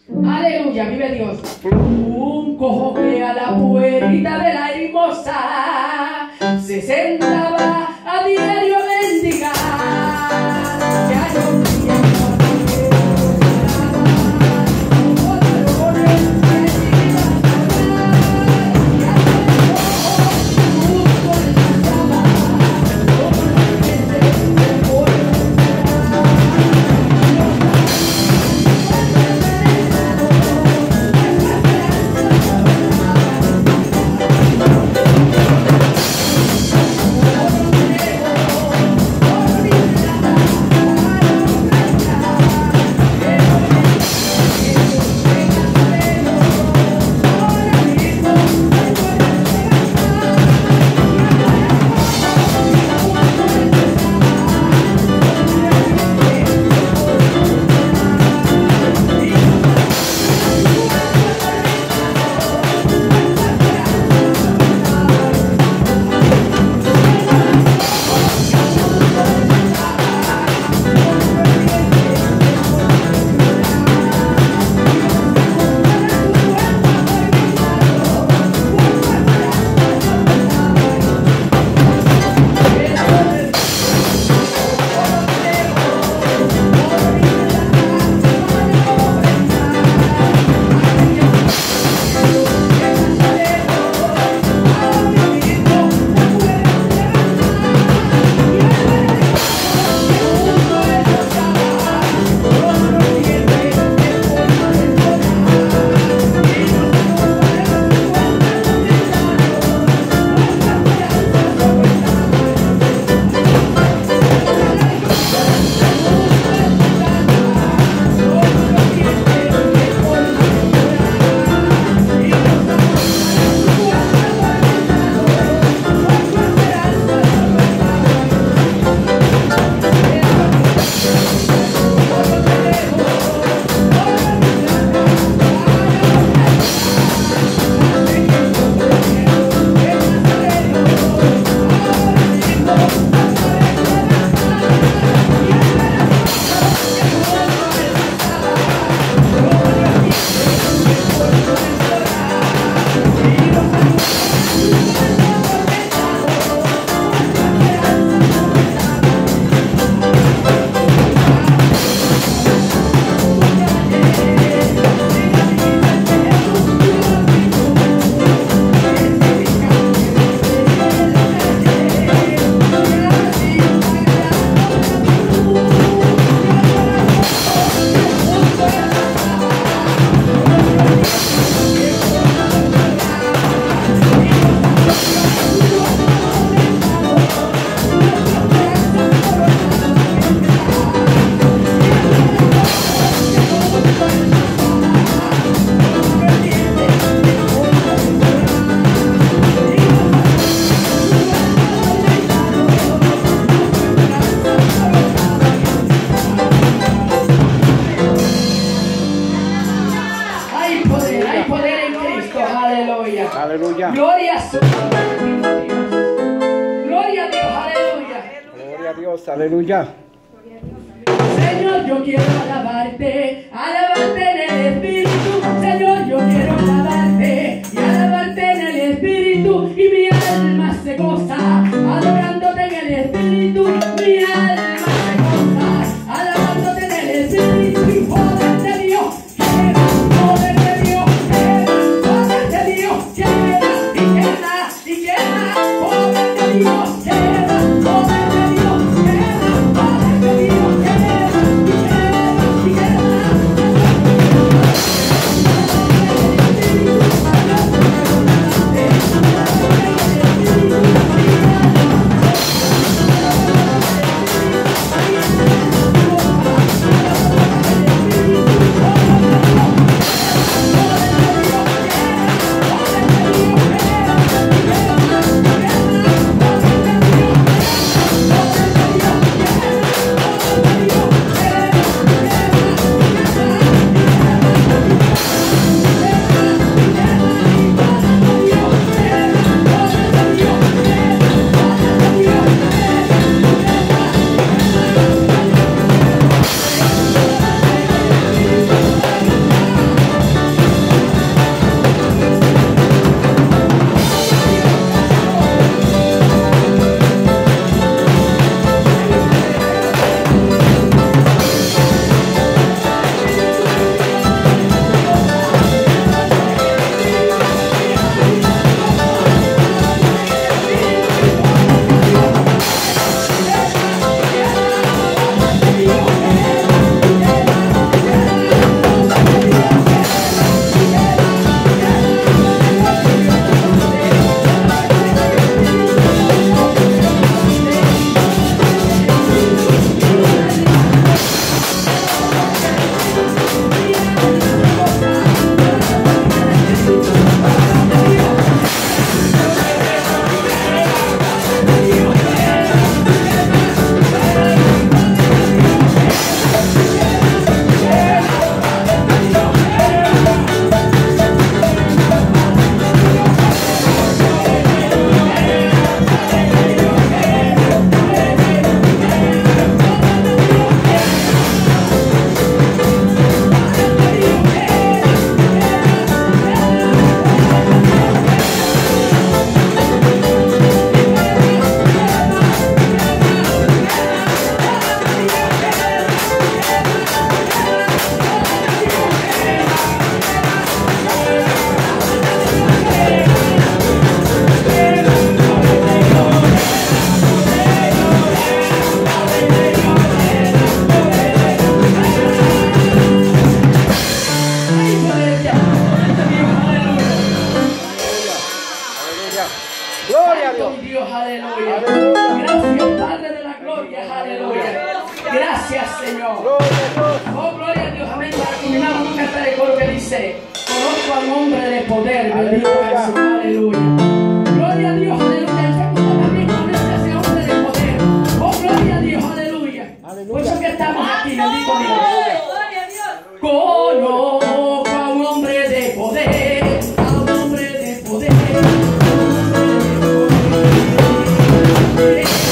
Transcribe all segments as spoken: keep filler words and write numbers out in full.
Aleluya, vive Dios. Un cojo que a la puerta de la hermosa se sentaba a diario a mendigar. Ya yo Aleluya. Gloria a su Gloria a Dios, aleluya. Gloria a Dios, aleluya. Señor, yo quiero alabarte, alabarte en el Espíritu. Señor, yo quiero alabarte y alabarte en el Espíritu. Y mi alma se goza, adorándote en el Espíritu. Mi alma se goza, alabándote en el Espíritu. Y poder de Dios, queda, poder de Dios, queda, poder de Dios, queda, y queda, y queda, poder de Dios, queda, poder de Dios, queda, poder de Dios, queda, y queda, y queda. dice, conozco a un hombre de poder, bendito Aleluya. Jesús, aleluya. Gloria a Dios, aleluya. El segundo también conoce a ese hombre de poder. Oh, gloria a Dios, aleluya. Aleluya. Por eso que estamos aquí, bendito Dios. Gloria a Dios. Conozco a un hombre de poder, a un hombre de poder, a un hombre de poder.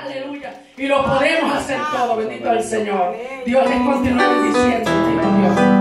Y lo podemos hacer todo, bendito el Señor. Dios les continúe bendiciendo, bendito Dios.